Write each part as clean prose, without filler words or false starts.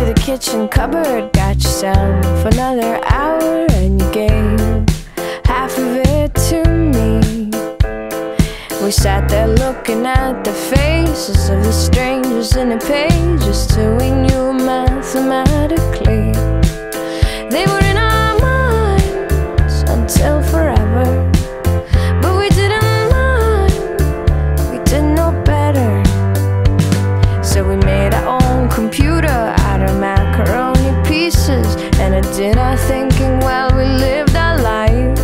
the kitchen cupboard, got yourself another hour, and you gave half of it to me. We sat there looking at the faces of the strangers in the pages till we knew mathematically they were in our minds until forever. But we didn't mind, we didn't know better. So we made our own computer out of macaroni pieces and a dinner, thinking while we lived our lives.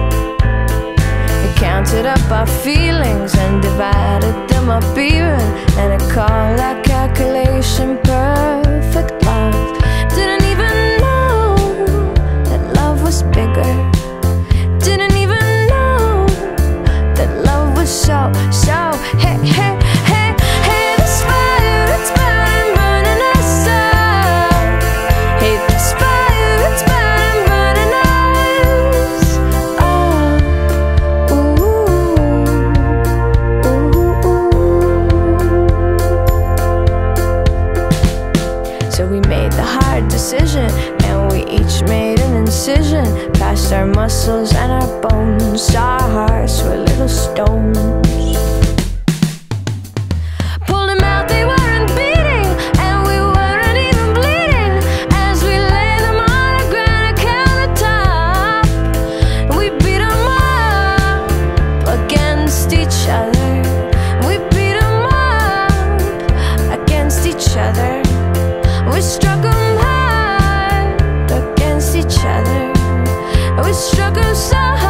We counted up our feelings and divided them up even, and it called our calculation perfect love. Didn't even know that love was bigger. Didn't even know that love was so, hey, hey, hey, hey, this fire, it's burning, burning us up. Hey, this fire, it's burning, burning us up. Ooh, ooh. So we made the hard decision, and we each made an incision past our muscles and our bones. Our hearts were little stones. Pulled them out, they weren't beating, and we weren't even bleeding as we laid them on a granite countertop. We beat them up against each other. We beat them up against each other. We struck them hard against each other. We struck them so hard.